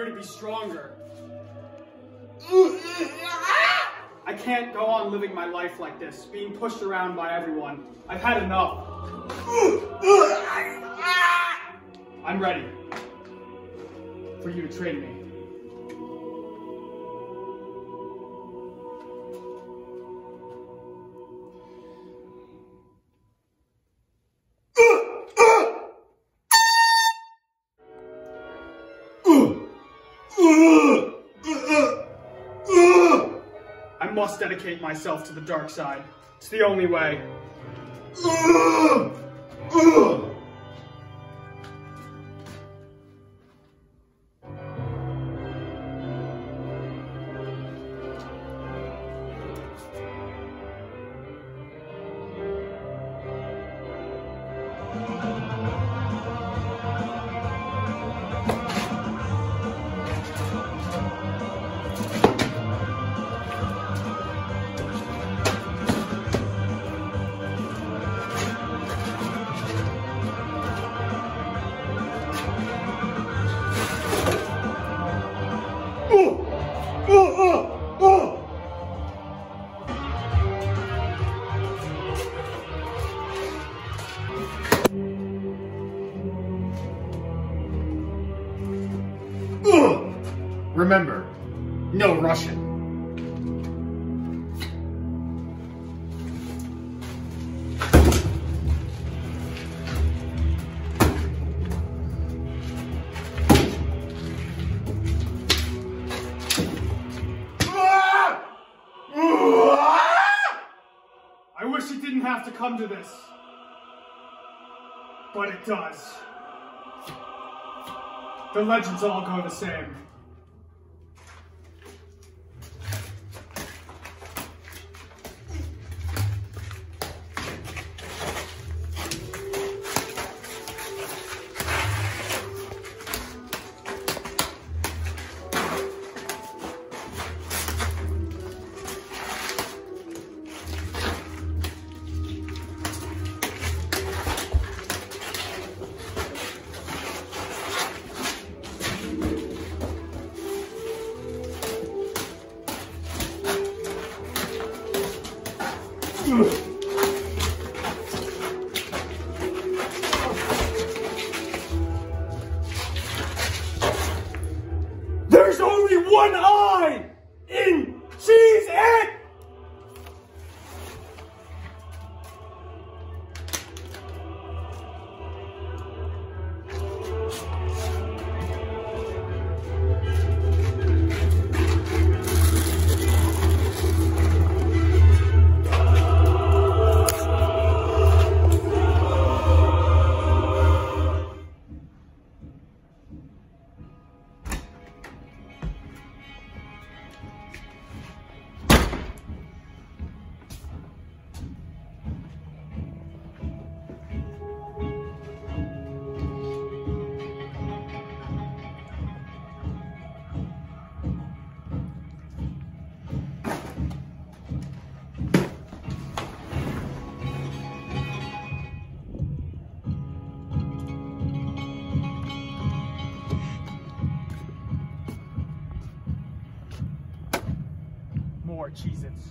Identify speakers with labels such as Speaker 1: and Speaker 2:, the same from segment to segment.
Speaker 1: here to be stronger. I can't go on living my life like this, being pushed around by everyone. I've had enough. I'm ready for you to train me. I must dedicate myself to the dark side. It's the only way. Remember, no Russian. I wish it didn't have to come to this, but it does. The legends all go the same. There's only one eye in Cheese It! More Cheez-Its.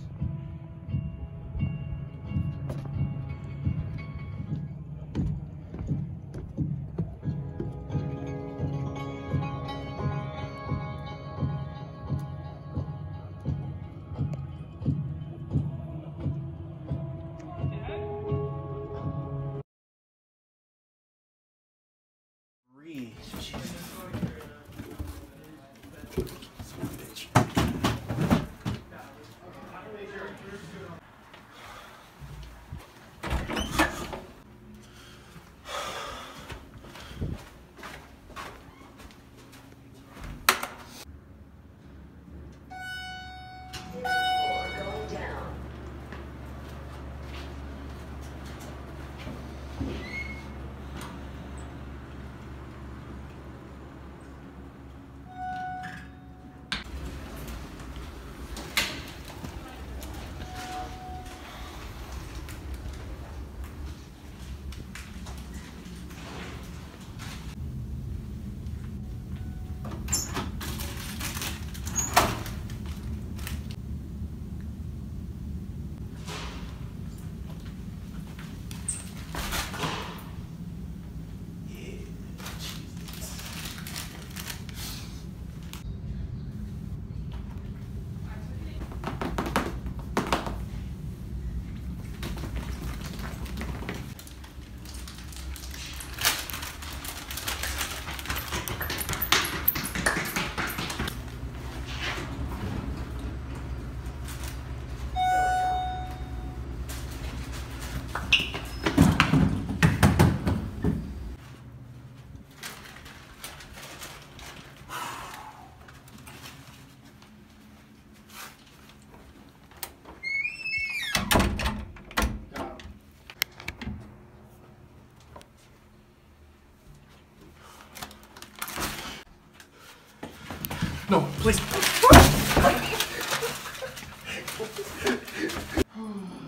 Speaker 2: No, please.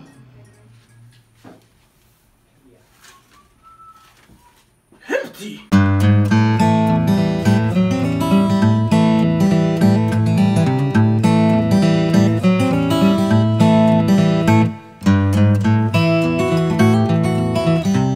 Speaker 2: Empty.